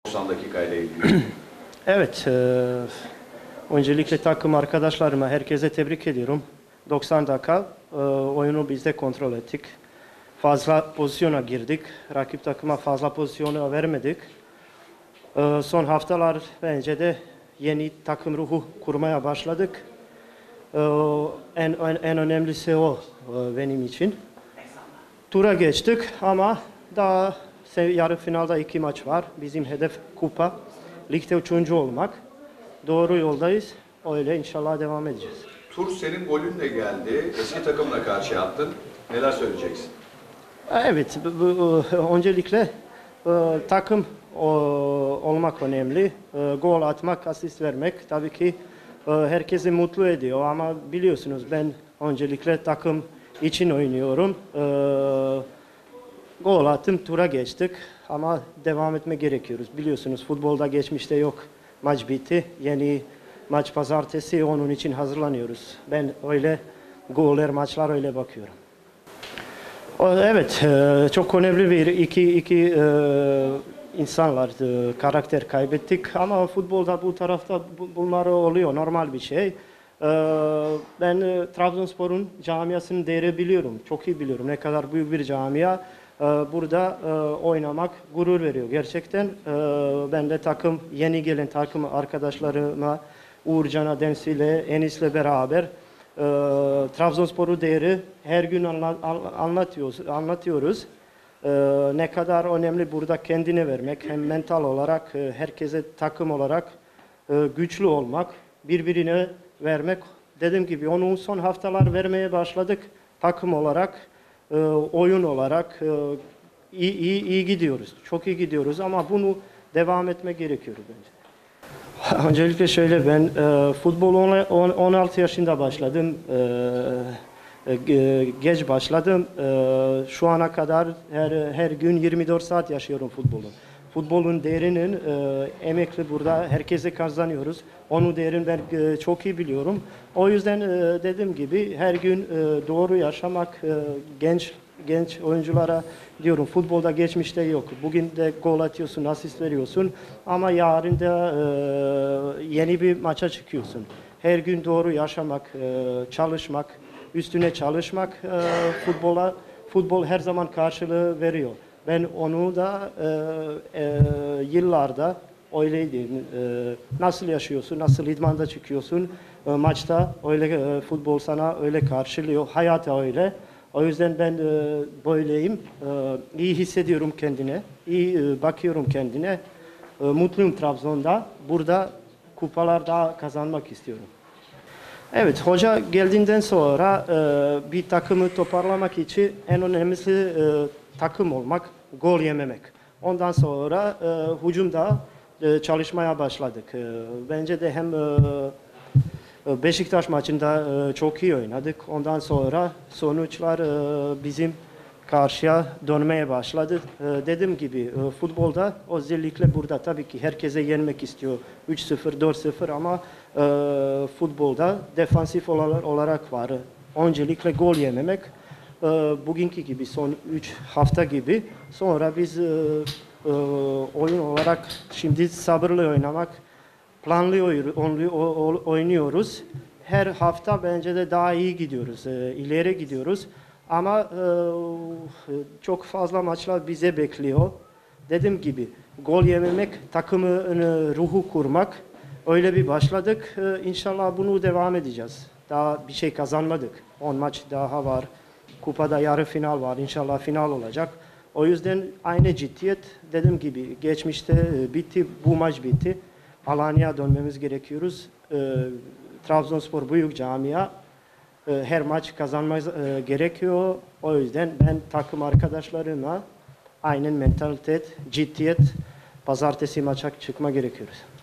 90 dakikayla ilgili. Evet, öncelikle takım arkadaşlarıma, herkese tebrik ediyorum. 90 dakika oyunu biz de kontrol ettik. Fazla pozisyona girdik. Rakip takıma fazla pozisyonu vermedik. Son haftalar bence de yeni takım ruhu kurmaya başladık. En önemlisi o benim için. Tura geçtik ama daha yarı finalda 2 maç var. Bizim hedef kupa. Ligde 3. olmak. Doğru yoldayız. Öyle inşallah devam edeceğiz. Tur senin golünle geldi. Eski takımla karşı attın. Neler söyleyeceksin? Evet, öncelikle takım olmak önemli. Gol atmak, asist vermek tabii ki herkesi mutlu ediyor ama biliyorsunuz ben öncelikle takım için oynuyorum. Gol attım, tura geçtik ama devam etme gerekiyoruz. Biliyorsunuz futbolda geçmişte yok. Maç bitti. Yeni maç pazartesi, onun için hazırlanıyoruz. Ben öyle goller, maçlar öyle bakıyorum. Evet, çok önemli bir iki insanlar, karakter kaybettik ama futbolda bu tarafta bunlar oluyor, normal bir şey. Ben Trabzonspor'un camiasının değeri biliyorum, çok iyi biliyorum ne kadar büyük bir camia. Burada oynamak gurur veriyor gerçekten. Ben de yeni gelen takım arkadaşlarıma, Uğurcan'a, Densi'yle, Enis'le beraber Trabzonspor'u değeri her gün anlatıyoruz. Ne kadar önemli burada kendine vermek, hem mental olarak, herkese takım olarak güçlü olmak, birbirine vermek. Dediğim gibi onu son haftalar vermeye başladık takım olarak, oyun olarak iyi gidiyoruz, çok iyi gidiyoruz ama bunu devam etme gerekiyor bence. Öncelikle şöyle ben futbol 16 yaşında başladım. Geç başladım. Şu ana kadar her gün 24 saat yaşıyorum futbolu. Futbolun değerinin emekli burada herkese kazanıyoruz. Onun değerini ben çok iyi biliyorum. O yüzden dediğim gibi her gün doğru yaşamak genç oyunculara diyorum futbolda geçmişte yok. Bugün de gol atıyorsun, asist veriyorsun ama yarın da yeni bir maça çıkıyorsun. Her gün doğru yaşamak, çalışmak, üstüne çalışmak futbol her zaman karşılığı veriyor. Ben onu da yıllarda öyleydi. Nasıl yaşıyorsun, nasıl idmanda çıkıyorsun, maçta öyle futbol sana öyle karşılıyor, hayata öyle. O yüzden ben böyleyim. İyi hissediyorum kendine, iyi bakıyorum kendine. Mutluyum Trabzon'da. Burada kupalar daha kazanmak istiyorum. Evet, hoca geldiğinden sonra bir takımı toparlamak için en önemlisi takım olmak, gol yememek. Ondan sonra hücumda çalışmaya başladık. Bence de hem Beşiktaş maçında çok iyi oynadık. Ondan sonra sonuçlar bizim karşıya dönmeye başladı. Dediğim gibi futbolda özellikle burada tabii ki herkese yenmek istiyor. 3-0, 4-0 ama futbolda defansif olarak var. Öncelikle gol yememek. Bugünkü gibi son 3 hafta gibi. Sonra biz oyun olarak şimdi sabırlı oynamak, planlı oynuyoruz. Her hafta bence de daha iyi gidiyoruz, ileri gidiyoruz. Ama çok fazla maçlar bize bekliyor. Dediğim gibi gol yememek, takımın ruhu kurmak. Öyle bir başladık. İnşallah bunu devam edeceğiz. Daha bir şey kazanmadık. 10 maç daha var. Kupada yarı final var. İnşallah final olacak. O yüzden aynı ciddiyet dediğim gibi geçmişte bitti. Bu maç bitti. Alanya'ya dönmemiz gerekiyoruz. Trabzonspor büyük camia. Her maç kazanmamız gerekiyor. O yüzden ben takım arkadaşlarıma aynen mentalite, ciddiyet, pazartesi maça çıkma gerekiyoruz.